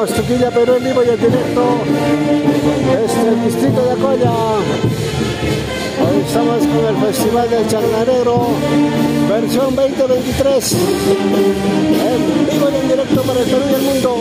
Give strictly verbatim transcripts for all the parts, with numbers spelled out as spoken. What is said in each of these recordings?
Vamos, Tuquilla, Perú en vivo y en directo desde el distrito de Acoya. Hoy estamos con el Festival del Charnanegro, versión veinte veintitrés, en vivo y en directo para el Perú y el mundo.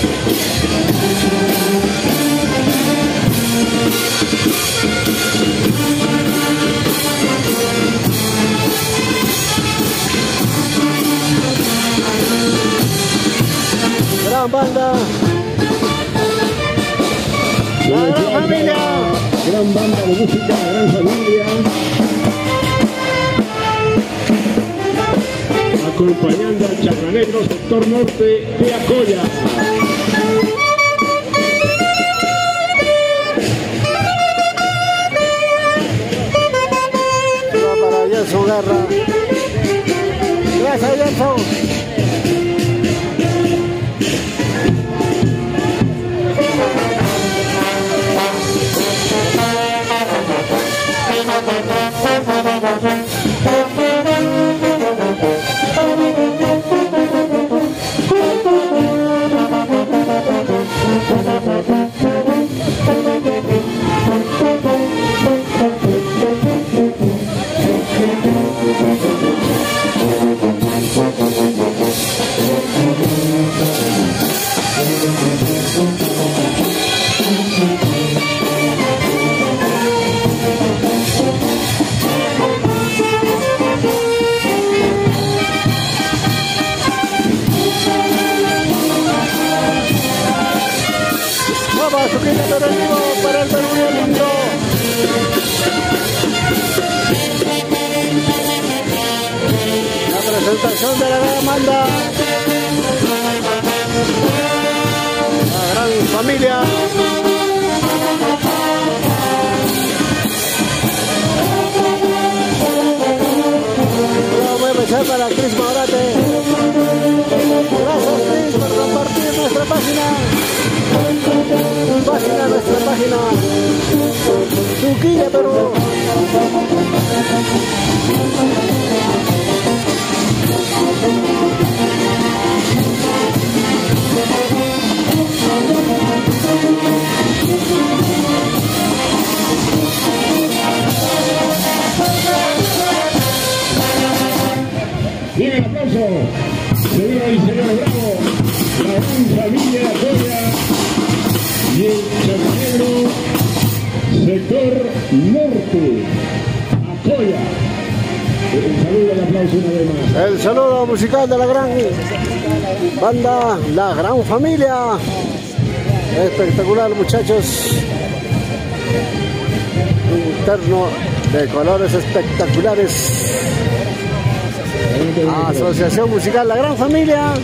Gran banda, la gran familia, gran banda de música, la gran familia, acompañando al Charnanegro sector norte de Acoya. va para Gelson Guerra. Gracias, Gelson. Pero en vivo para el Perú y el mundo. La presentación de la gran banda, la gran familia. Un buen beso para Cris Morate. Gracias, Cris, por compartir nuestra página. Página, nuestra página Tuquilla, Perú. Bien, el aplauso, señoras y señores, bravo, la gran familia de Acoya y el Charnanegro sector norte, Acoya. El saludo y el aplauso una vez más. El saludo musical de la gran banda, la gran familia. Espectacular, muchachos. Interno de colores espectaculares. Asociación musical La Gran Familia.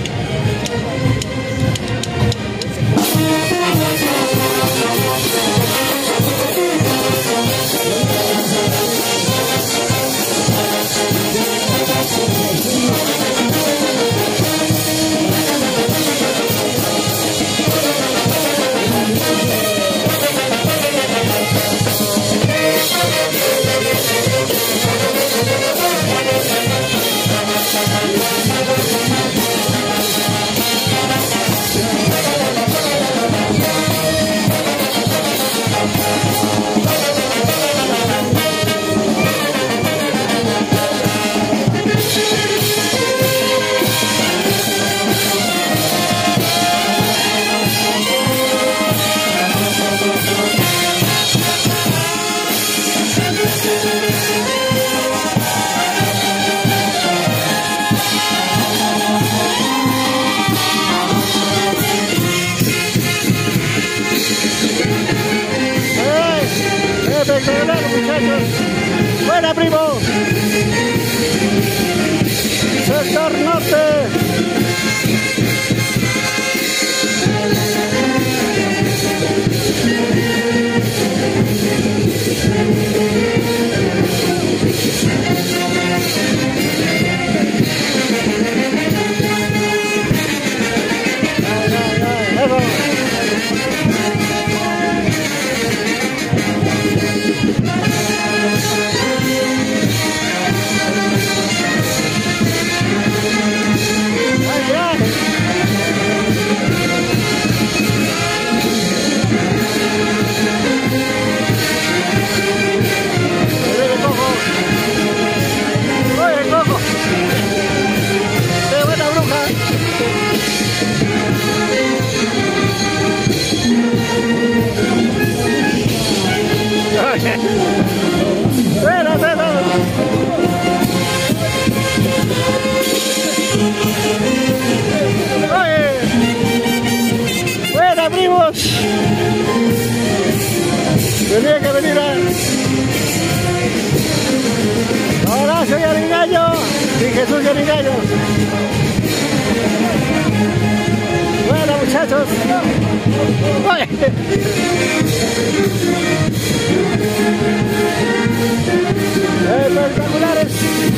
Espectacular, muchachos. Buena, primo. Sector norte. Hola, primos. Tenía que venir a... Hola, soy Arigallo y Jesús Arigallo. Bueno, muchachos. Oye. Espectaculares.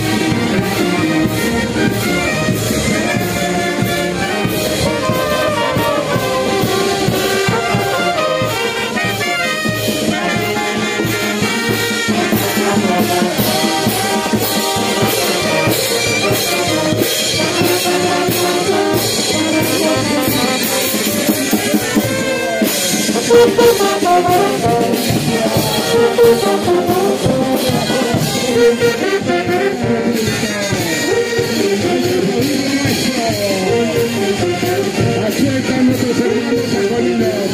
Aquí están nuestros hermanos angolinos.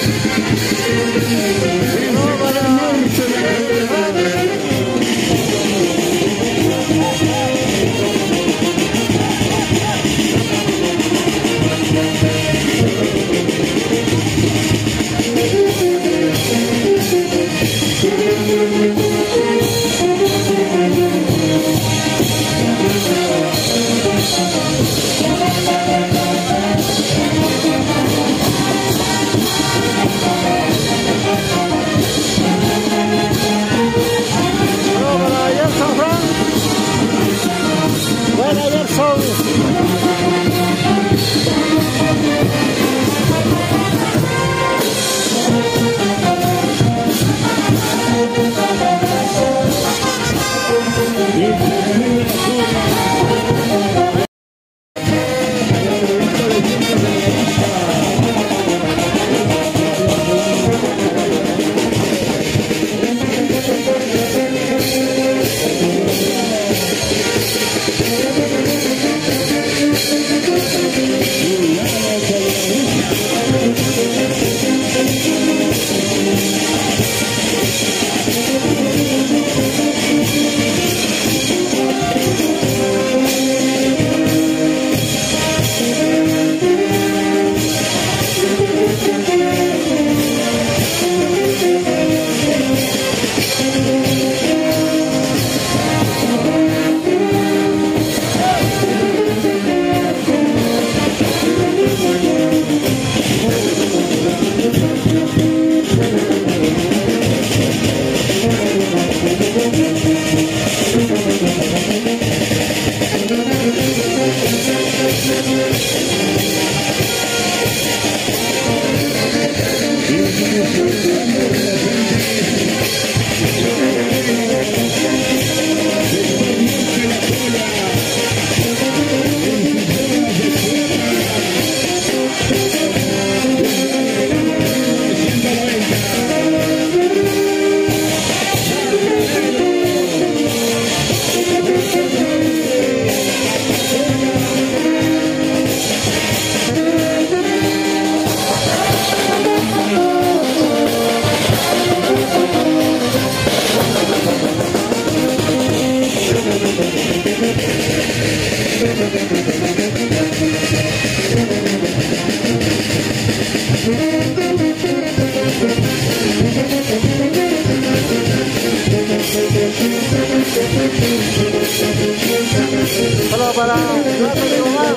Solo para Renato y Omar.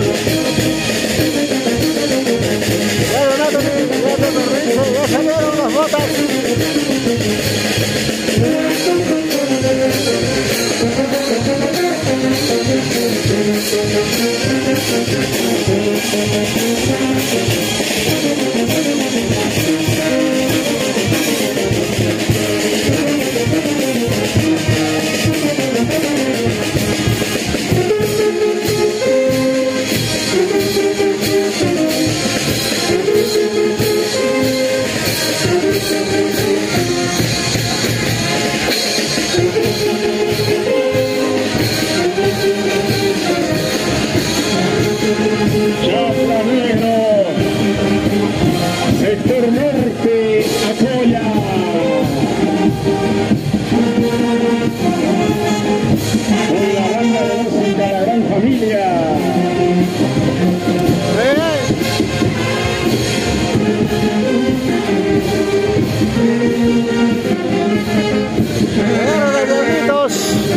Ya Renato, ya te permiso, ya salieron las botas. Guerrero de Diablitos.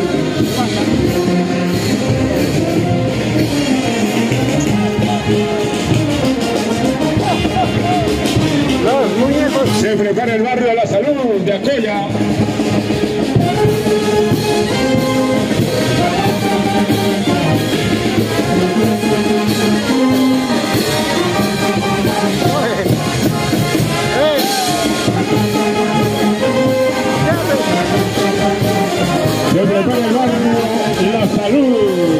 Los muñecos. Se prepara el barrio de la salud de Acoya. Se prepara el barrio La Salud.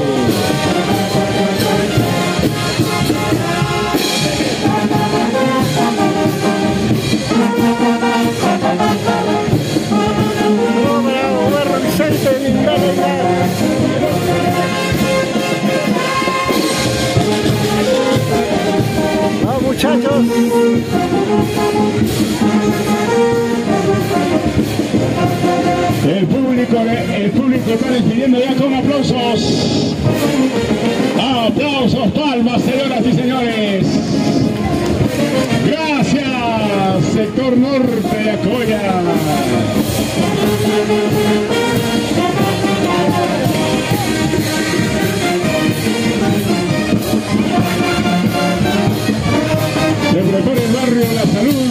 Vamos, muchachos. El público, el público está decidiendo ya con aplausos. Aplausos, palmas, señoras y señores. Gracias, sector norte de Acoya. Se prepara el barrio La Salud.